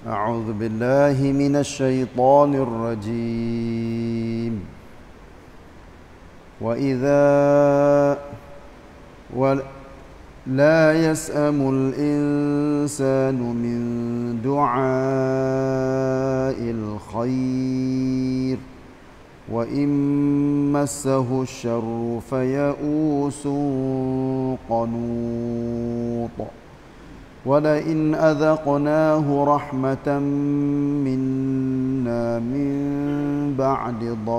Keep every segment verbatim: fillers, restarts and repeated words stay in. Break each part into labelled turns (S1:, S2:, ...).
S1: أعوذ بالله من الشيطان الرجيم وإذا ولا يسأم الإنسان من دعاء الخير وإن مسه الشر فيئوس قنوط ولئن أذقناه رحمة منا من بعد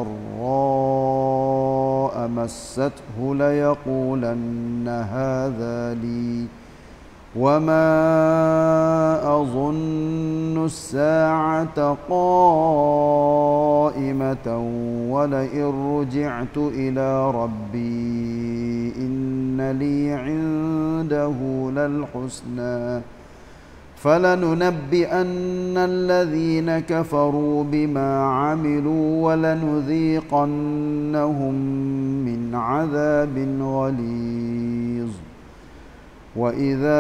S1: ضراء مسته ليقولن هذا لي وما أظن الساعة قائمة ولئن رجعت إلى ربي إن لي عنده للحسنى فلننبئن الذين كفروا بما عملوا ولنذيقنهم من عذاب غليظ وإذا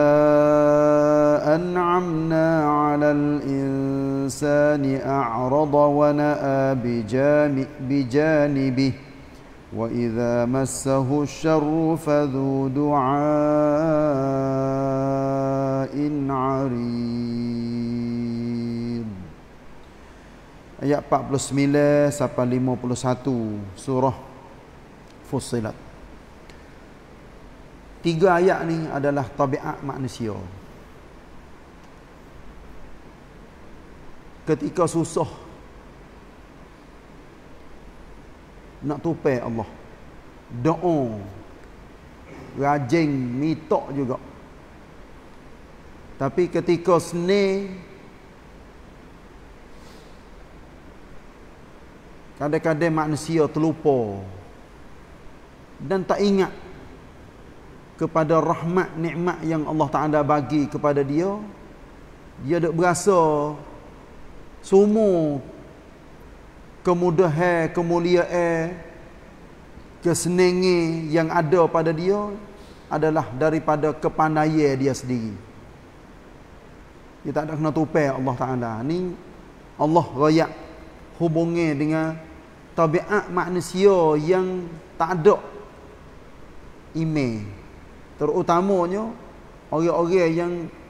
S1: أنعمنا على الإنسان أعرض ونأى بجانبه وإذا مسه الشر فذو دعاء عريض. Ayat empat puluh sembilan sampai lima puluh satu surah Fussilat. Tiga ayat ni adalah tabiat manusia. Ketika susah nak tupai Allah, doa, rajin, minta juga. Tapi ketika senang, kadang-kadang manusia terlupa dan tak ingat kepada rahmat nikmat yang Allah Ta'ala bagi kepada dia. Dia duk berasa semua kemudahan, kemuliaan, kesenangan yang ada pada dia adalah daripada kepandaian dia sendiri. Dia tak ada kena tupai Allah Ta'ala. Ni Allah royak hubungi dengan tabiat manusia yang tak ada iman. Terutamanya orang-orang yang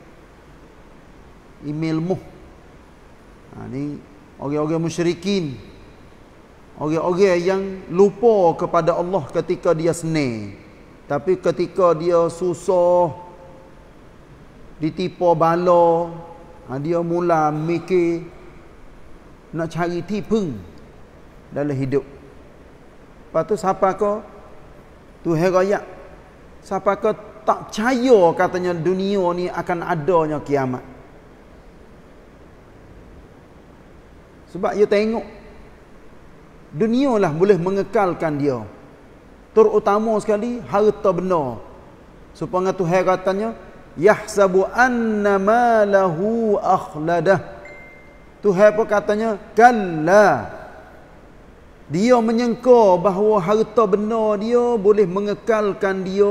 S1: ilmu. Ha, ni orang-orang musyrikin. Orang-orang yang lupa kepada Allah ketika dia senang. Tapi ketika dia susah, ditipu bala, ha, dia mula mikir nak cari tipung dalam hidup. Lepas tu siapa ke Tuhan royak, siapa ke tak percaya katanya dunia ni akan adanya kiamat. Sebab dia tengok dunia lah boleh mengekalkan dia. Terutama sekali harta benda. Supaya Tuhan katanya yahsabu anna malahu akhladah. Tuhan pun katanya kalla. Dia menyangka bahawa harta benda dia boleh mengekalkan dia.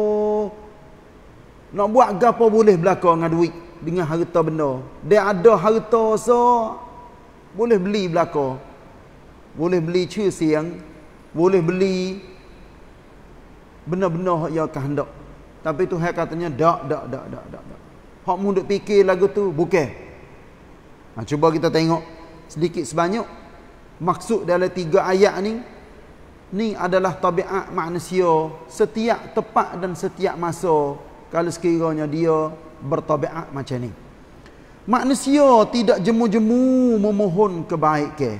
S1: Nak buat apa boleh belaka dengan duit, dengan harta benda. Dia ada harta so boleh beli belaka. Boleh beli siang, boleh beli benda-benda yang kehendak. Tapi Tuhan katanya dak dak dak dak dak. Hak mu duk fikir lagu tu bukan. Ha, cuba kita tengok sedikit sebanyak maksud dalam tiga ayat ni. Ni adalah tabiat manusia setiap tepat dan setiap masa kalau sekiranya dia bertabiat macam ni. Manusia tidak jemu-jemu memohon kebaikan.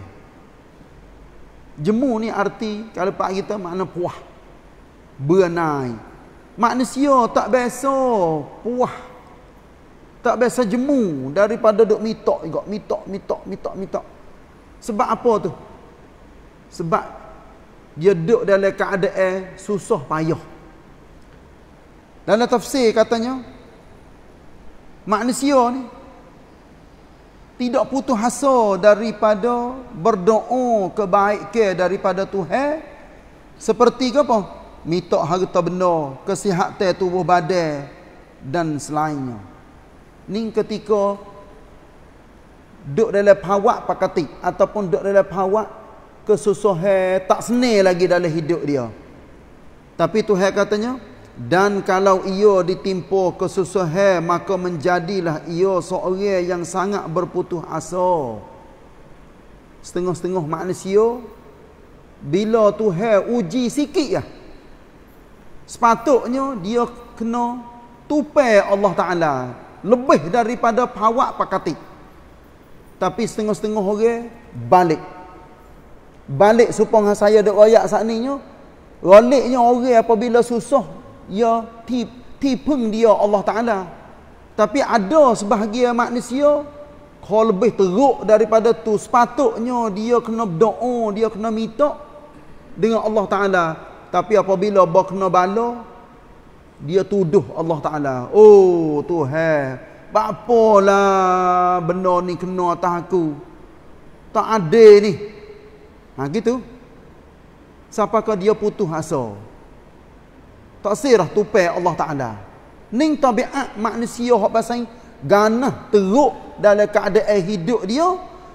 S1: Jemu ni arti kalau pak kita makna puah, berenai. Manusia tak biasa puah, tak biasa jemu daripada duk minta juga, minta minta minta minta. Sebab apa tu? Sebab dia duduk dalam keadaan susah payah. Dalam tafsir katanya manusia ni tidak putus asa daripada berdoa kebaikan daripada Tuhan. Seperti ke apa? Minta harta benda, kesihatan tubuh badan dan selainnya. Ni ketika duduk dalam pawak pakati ataupun duduk dalam pawak kesusahan tak senang lagi dalam hidup dia. Tapi Tuhan katanya, dan kalau ia ditimpa kesusahan maka menjadilah ia seorang yang sangat berputus asa. Setengah-setengah manusia bila Tuhan uji sikit lah, sepatutnya dia kena tupai Allah Ta'ala lebih daripada pawak pakati. Tapi setengah-setengah orang balik balik supaya saya duk royak saat ni nya, roliknya orang apabila susah ya tip, tipeng dia Allah Ta'ala. Tapi ada sebahagian manusia kalau lebih teruk daripada tu, sepatutnya dia kena berdoa, dia kena minta dengan Allah Ta'ala. Tapi apabila bah kena bala, dia tuduh Allah Ta'ala. Oh Tuhan, apalah benda ni kena atas aku, tak ada ni. Ha gitu. Siapakah dia putus asa, tak sirah tupai Allah Ta'ala. Ning tabiat manusia hak pasal ganah teruk dalam keadaan hidup dia,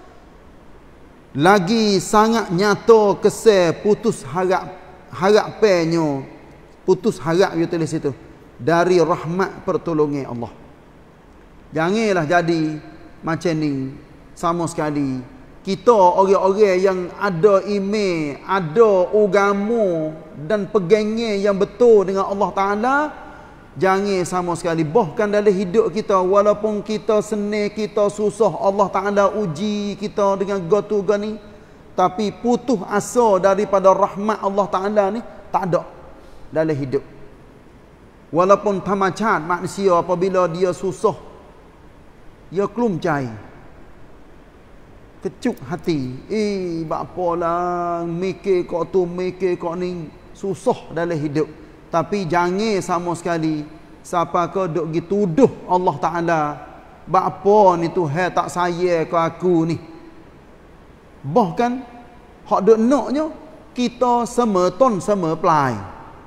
S1: lagi sangat nyata kesal putus harap harapannya, putus harap dia tulis situ dari rahmat pertolongan Allah. Janganlah jadi macam ni sama sekali. Kita orang-orang yang ada iman, ada agama dan pegangnya yang betul dengan Allah Ta'ala, jangan sama sekali bahkan dalam hidup kita, walaupun kita senang, kita susah, Allah Ta'ala uji kita dengan gotu gani, tapi putus asa daripada rahmat Allah Ta'ala ni tak ada dalam hidup. Walaupun tamacat manusia apabila dia susah, dia kelumcai, kecuk hati, eh bapalah mikir kau tu, mikir kau ni, susah dalam hidup. Tapi jangan sama sekali siapa kau duk gi tuduh Allah Ta'ala, bapa ni Tuhan tak sayang ke aku ni. Bahkan hak duk naknya kita semeton semepelai,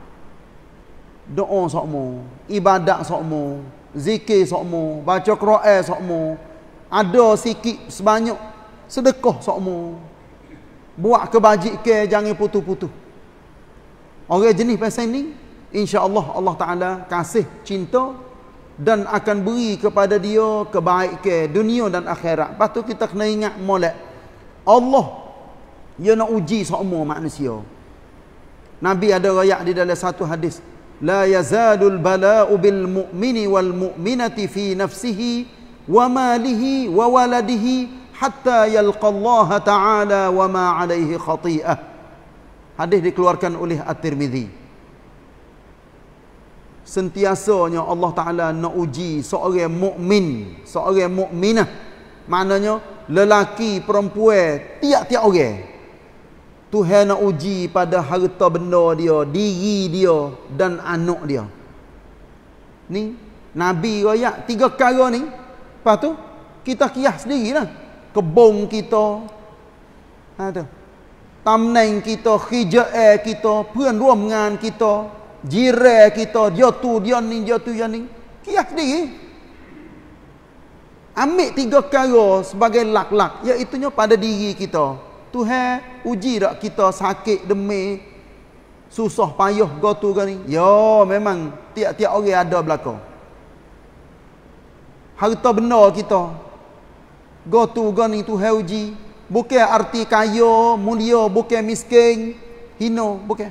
S1: doa sokmo, ibadat sokmo, zikir sokmo, baca Quran sokmo, ada sikit sebanyak sedekah sokmo, buat kebajikan, jangan putus-putus. Orang jenis pasal ni, insya-Allah Allah Ta'ala kasih cinta dan akan beri kepada dia kebaikan dunia dan akhirat. Lepas tu kita kena ingat molek Allah, dia nak uji semua manusia. Nabi ada riwayat di dalam satu hadis, la yazalul bala'u bil mu'mini wal mu'minati fi nafsihi wa malihi wa waladihi hatta yalqallaha ta'ala wa ma alaihi khati'ah. Hadis dikeluarkan oleh At-Tirmidzi. Sentiasanya Allah Ta'ala nak uji seorang mukmin, seorang mukminah. Maknanya lelaki, perempuan, tiap-tiap orang. Tuhan nak uji pada harta benda dia, diri dia dan anak dia. Ni Nabi royak tiga perkara ni. Lepas tu kita kias sendirilah. Kebun kita, ha tu, tamneng kita, hijau kita, puan ruangan kita, jiran kita, dia tu dia ni, dia tu dia ni, kias sendiri. Ambil tiga perkara sebagai lak-lak, iaitunya pada diri kita. Tuhan uji tak kita sakit, demam, susah payah gotu gani. Ya memang tiap-tiap orang ada belaka. Harta benda kita gotu gani Tuhan uji. Bukan arti kaya, mulia, bukan miskin, hina, bukan.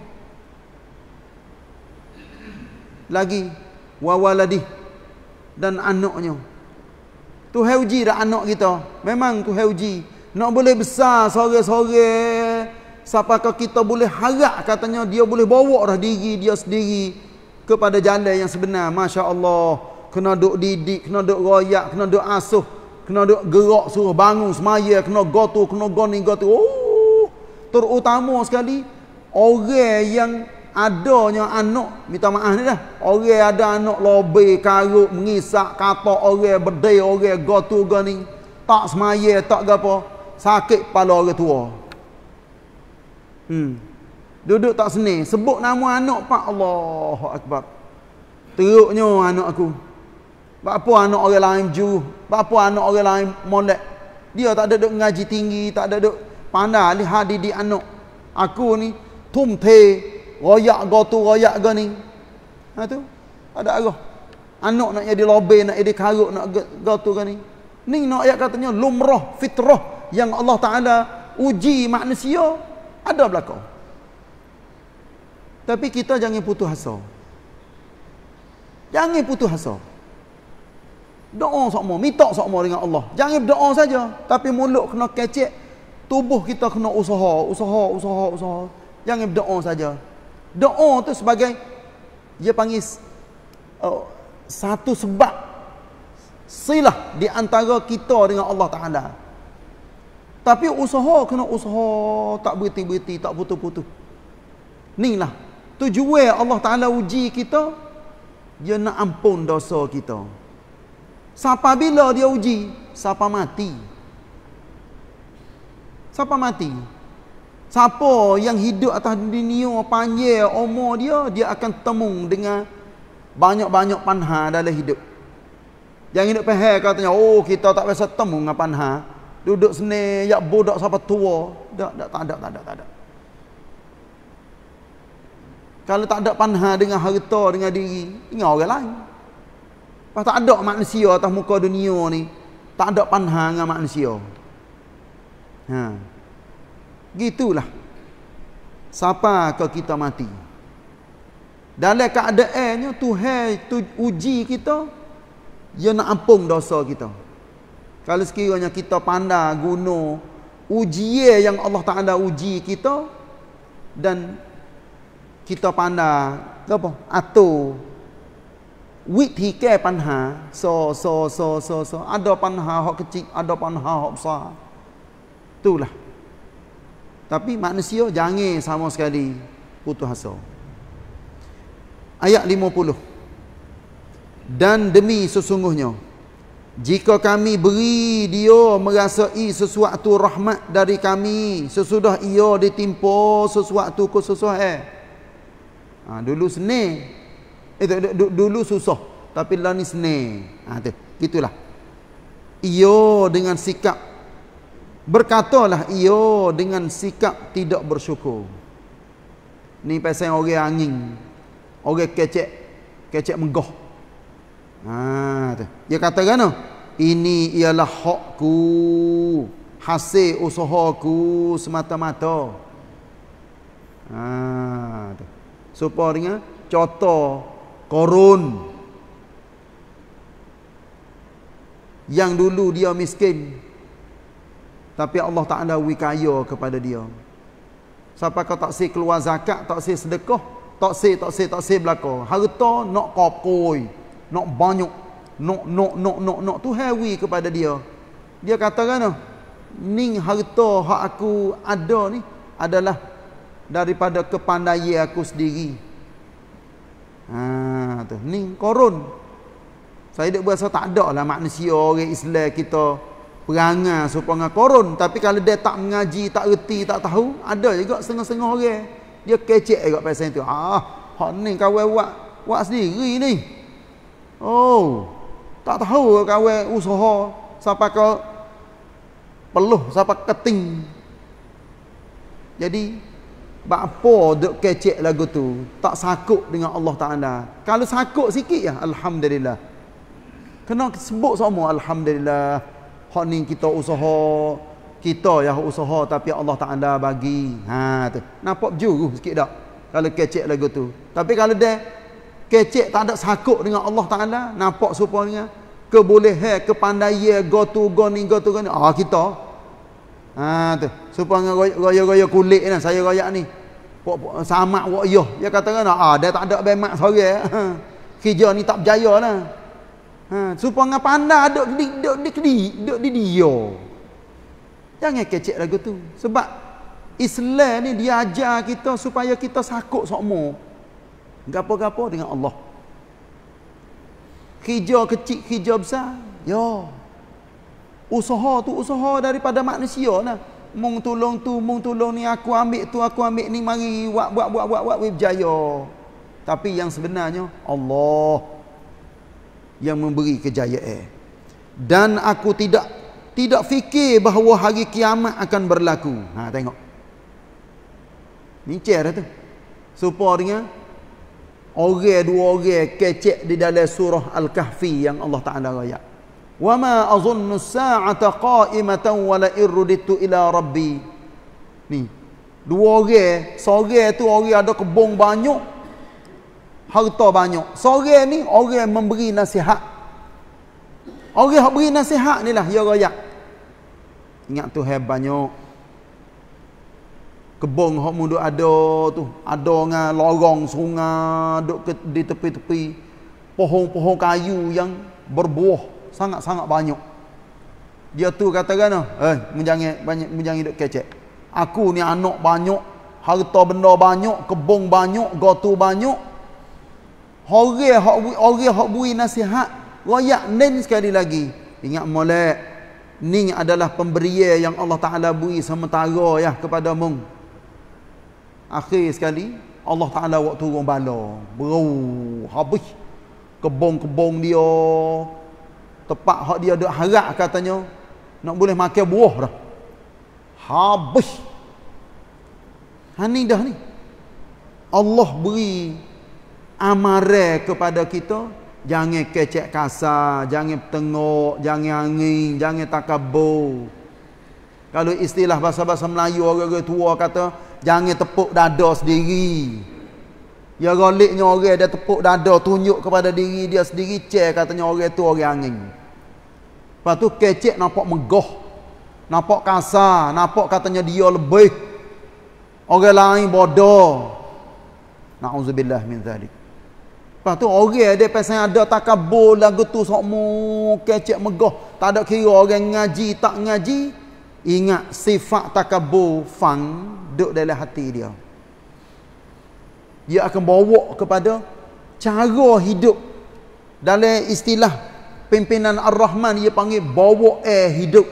S1: Lagi wawaladih dan anaknya. Tuhan uji dah anak kita. Memang Tuhan uji. Nak boleh besar sore-sore, siapakah kita boleh harap katanya dia boleh bawa dah diri dia sendiri kepada jalan yang sebenar. Masya Allah. Kena duk didik, kena duk royak, kena duk asuh, kena duk gerak suruh bangun semaya, kena gotu, kena goni gotu. Oh, terutama sekali orang yang adanya anak, minta maaf ni dah, orang ada anak lobe, karuk, mengisak, kata orang berdaya, orang gotu goni, tak semaya, tak gapo, sakit kepala orang tua. Hmm. Duduk tak seni, sebut nama anak pak, Allahu Akbar. Teruknya anak aku. Apa anak orang lain juru, apa anak orang lain molek. Dia tak ada duk ngaji tinggi, tak ada duk pandai lihat didik anak. Aku ni tumte, royak go tu, royak go ni. Ha tu, ada arah. Anak nak jadi lobe, nak jadi karuk, nak go tu go ni. Ni nak ayat katanya lumrah, fitrah yang Allah Ta'ala uji manusia ada belakang. Tapi kita jangan putus asa. Jangan putus asa. Doa sokmo, minta sokmo dengan Allah. Jangan berdoa saja, tapi mulut kena kecek, tubuh kita kena usaha, usaha, usaha, usaha. Jangan berdoa saja. Doa tu sebagai dia panggil uh, satu sebab silah di antara kita dengan Allah Taala. Tapi usaha kena usaha, tak berhenti-berhenti, tak putus-putus. Inilah tujuan Allah Taala uji kita, dia nak ampun dosa kita. Siapa bila dia uji? Siapa mati? Siapa mati? Siapa yang hidup atas dunia panjang umur dia, dia akan temung dengan banyak-banyak panha dalam hidup. Jangan hidup pahal katanya, oh kita tak biasa temung dengan panha. Duduk sini, yak bodak siapa tua. Tak, tak, tak ada, tak ada, tak ada. Kalau tak ada panha dengan harta, dengan diri, dengan orang lain. Pas tak ada manusia atas muka dunia ni, tak ada panha dengan manusia. Ha. Gitulah. Siapa ke kita mati? Dalam keadaannya Tuhan tu uji kita, dia nak ampun dosa kita. Kalau sekiranya kita pandai guna ujian yang Allah Taala uji kita, dan kita pandai apa? Atur withi ke panha, so so so so so ada panha hak kecil, ada panha hak besar. Itulah. Tapi manusia jangan sama sekali putus asa. Ayat lima puluh. Dan demi sesungguhnya jika kami beri dia merasai sesuatu rahmat dari kami sesudah ia ditimpa sesuatu kesusahan. Ha, dulu senang. Eh, dulu susah, tapi lah ni senang. Ha, tu, gitulah. Ia dengan sikap, berkatalah ia dengan sikap tidak bersyukur. Ni pasal orang angin, orang kecek, kecek megah. Ha, tu. Dia kata kan, ini ialah hakku, hasil usahaku semata-mata. Ha, tu. Supaya dengan contoh Korun yang dulu dia miskin, tapi Allah Ta'ala wikaya kepada dia. Siapa kau tak si keluar zakat, tak si sedekah, tak si, tak si, tak si belakang. Harta nak kopoi, nak banyak, nak, nak, nak, nak, nak. Tu hawi kepada dia. Dia katakan, ni harta hak aku ada ni adalah daripada kepandaian aku sendiri. Ha, tu. Ni korun. Saya duk berasa tak ada lah manusia orang Islam kita perangai supaya korun. Tapi kalau dia tak mengaji, tak erti, tak tahu, ada juga setengah-setengah orang dia kecek juga pasal itu. Ah, hak ni kawan buat buat sendiri ni. Oh, tak tahu kawan usaha siapa ke peluh, siapa keting. Jadi bapa duk kecek lagu tu, tak sakut dengan Allah Taala. Kalau sakut sikit ya, alhamdulillah. Kena sebut semua alhamdulillah. Hak ni kita usaha, kita yang usaha tapi Allah Taala bagi. Ha tu. Nampak berjuru sikit tak? Kalau kecek lagu tu. Tapi kalau dia kecek tak ada sakut dengan Allah Taala, nampak supaya kebolehan, kepandaian, go tu go ni, go tu go ni. Ah kita ha tu supaya raya-raya kulit ni saya royak ni sama wak yo dia katakan ah dia tak ada bemak sorang kerja ni tak berjaya lah ha supaya pandai duk di duk di kedi duk di dia jangan kecek lagu tu sebab Islam ni dia ajar kita supaya kita sakut sokmo gapo-gapo dengan Allah. Kerja kecil kerja besar yo usaha tu usaha daripada manusia lah. Mung tolong tu, mung tolong ni, aku ambil tu, aku ambil ni, mari buat buat buat buat buat berjaya. Tapi yang sebenarnya Allah yang memberi kejayaan. Dan aku tidak tidak fikir bahawa hari kiamat akan berlaku. Ha, tengok. Ni cer tu. Supaya dengan orang dua orang kecek di dalam surah Al-Kahfi yang Allah Taala ayat. Wa ma azunnu as-sa'ata qa'imatan wa la irruditu ila rabbi. Ni. Dua orang, seorang tu orang ada kebun banyak, harta banyak. Seorang ni orang memberi nasihat. Orang yang beri nasihat ni lah ya royak. Ingat tu banyak. Kebun hok mu duk ada tu, ada dengan lorong sungai duk ke, di tepi-tepi. Pohon-pohon kayu yang berbuah sangat-sangat banyak. Dia tu kata kan, eh menjangi banyak menjangi duk kecek. Aku ni anak banyak, harta benda banyak, kebun banyak, gotu banyak. Orang hok orang hok beri nasihat, royak nen sekali lagi. Ingat molek, ni adalah pemberian yang Allah Taala beri sementara ya kepada mung. Akhir sekali Allah Taala waktu turun bala. Bro, habis kebun-kebun dia, tempat hak dia duk harap katanya nak boleh makan buah dah. Habis. Ha ni dah ni. Allah beri amaran kepada kita, jangan kecek kasar, jangan tengok, jangan angin, jangan takabur. Kalau istilah bahasa-bahasa Melayu orang-orang tua kata, jangan tepuk dada sendiri. Ya goliknya orang dia tepuk dada tunjuk kepada diri dia sendiri, cek katanya orang tu orang angin. Lepas tu kecek nampak megah, nampak kasar, nampak katanya dia lebih, orang lain bodoh. Na'udzubillah min zalik. Lepas tu orang dia pasal ada takabur lagu tu sokmo kecek megah, tak ada kira orang ngaji tak ngaji. Ingat sifat takabur fang duduk dalam hati dia. Dia akan bawa kepada cara hidup. Dalam istilah pimpinan Ar-Rahman dia panggil bawa air hidup.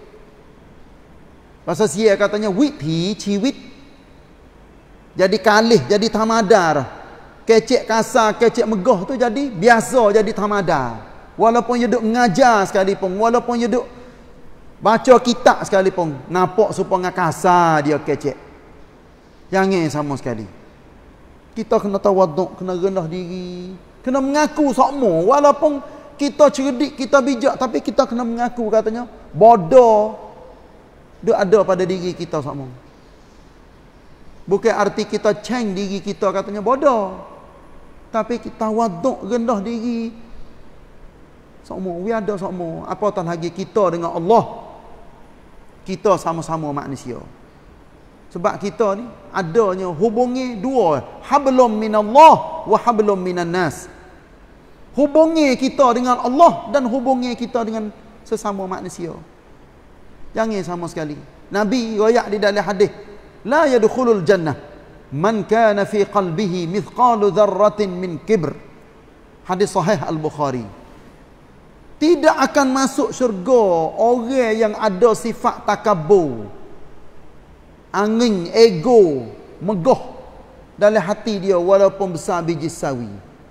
S1: Pasal sia katanya withi ciwit. Jadi kalih, jadi tamadar. Kecek kasar, kecek megah tu jadi biasa, jadi tamadar. Walaupun dia duk mengajar sekalipun, walaupun dia duk baca kitab sekalipun, nampak supaya kasar dia kecek. Jangan sama sekali. Kita kena tawaduk, kena rendah diri, kena mengaku sokmo. Walaupun kita cerdik, kita bijak, tapi kita kena mengaku katanya bodoh dia ada pada diri kita sokmo. Bukan arti kita ceng diri kita katanya bodoh, tapi kita tawaduk, rendah diri sokmo. We ada sokmo. Apatah lagi kita dengan Allah, kita sama-sama manusia. Sebab kita ni adanya hubungi dua, hablum minallah wa hablum minan nas. Hubungi kita dengan Allah dan hubungi kita dengan sesama manusia. Jangan sama sekali. Nabi riwayat di dalam hadis, la yadkhulul jannah man kana fi qalbihi mithqalu dzarratin min kibr. Hadis sahih Al-Bukhari. Tidak akan masuk syurga orang yang ada sifat takabur, angin, ego, megah dalam hati dia walaupun besar biji sawi.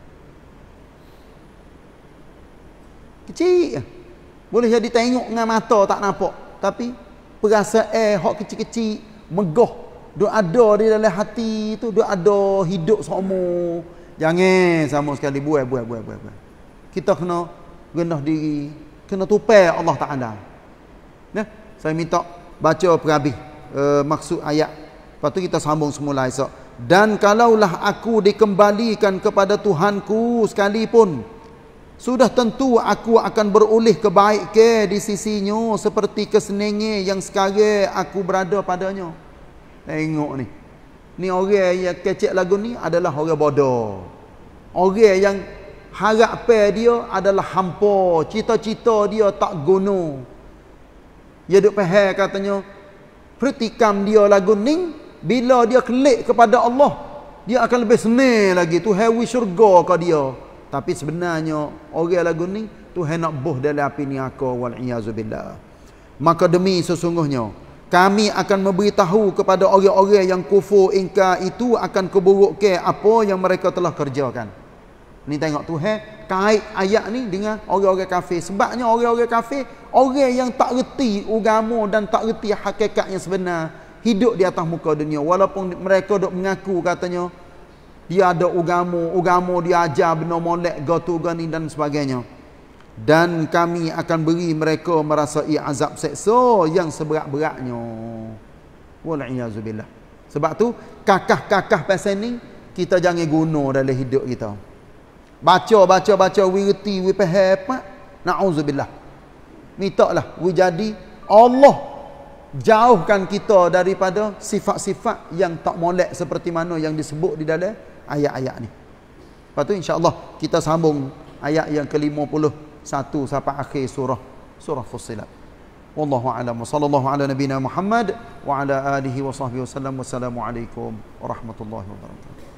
S1: Kecil. Boleh jadi tengok dengan mata tak nampak, tapi perasaan hak kecil-kecil, megah, duk ada di dalam hati tu, duk ada hidup semua. Jangan sama sekali buat buat buat buat. Kita kena rendah diri, kena tupai Allah Taala. Nah, saya minta baca perhabis uh, maksud ayat. Lepas tu kita sambung semula esok. Dan kalaulah aku dikembalikan kepada Tuhanku sekalipun, sudah tentu aku akan beroleh kebaikan di sisinya seperti kesenenge yang sekarang aku berada padanya. Tengok ni. Ni orang yang kecek lagu ni adalah orang bodoh. Orang yang harapan dia adalah hampa, cita-cita dia tak guna. Dia duk faham katanya pertikam dia lagu ni, bila dia klik kepada Allah, dia akan lebih senang lagi, Tuhan wi syurga ke dia. Tapi sebenarnya orang lagu ni Tuhan nak buh dalam api neraka, wal iazubillah. Maka demi sesungguhnya kami akan memberitahu kepada orang-orang yang kufur ingkar itu akan keburukan apa yang mereka telah kerjakan. Ni tengok Tuhan kait ayat ni dengan orang-orang kafir. Sebabnya orang-orang kafir, orang yang tak reti agama dan tak reti hakikat yang sebenar, hidup di atas muka dunia. Walaupun mereka dok mengaku katanya dia ada agama, agama dia ajar benda molek, gotu gani dan sebagainya. Dan kami akan beri mereka merasai azab seksa yang seberat-beratnya. Wal-iyazubillah. Sebab tu kakah-kakah pasal ni kita jangan guna dalam hidup kita. Baca, baca, baca, we reti, we faham. Na'udzubillah. Mintalah, we jadi Allah jauhkan kita daripada sifat-sifat yang tak molek seperti mana yang disebut di dalam ayat-ayat ni. Lepas tu insya-Allah kita sambung ayat yang ke lima puluh satu sampai akhir surah surah Fussilat. Wallahu a'lam. Sallallahu ala nabiyina Muhammad wa ala alihi wa sahbihi wasallam. Wassalamu alaikum warahmatullahi wabarakatuh.